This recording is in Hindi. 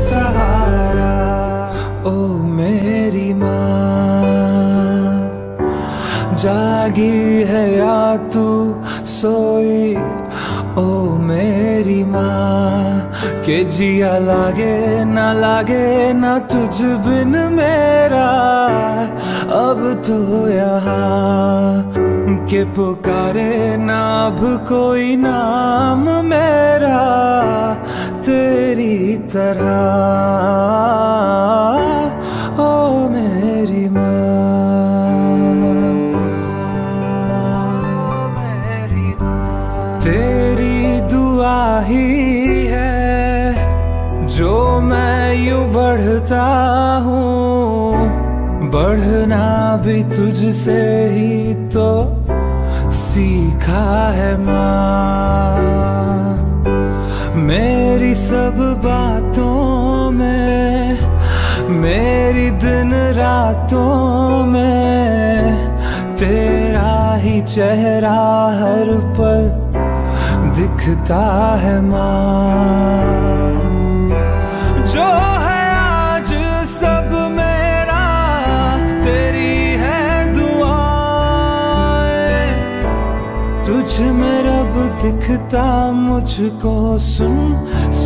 सहारा। ओ मेरी माँ, जागी है या तू सोई? ओ मेरी माँ, के जिया लागे ना तुझ बिन मेरा अब तो यहाँ, के पुकारे ना अब कोई नाम मेरा तेरी तरह। ओ मेरी माँ, तेरी दुआ ही है जो मैं यूं बढ़ता हूँ, बढ़ना भी तुझसे ही तो सीखा है माँ। मेरी सब बातों में, मेरी दिन रातों में तेरा ही चेहरा हर पल दिखता है माँ। जो है आज सब मेरा तेरी है दुआएं, तुझ में रब दिखता मुझको सुन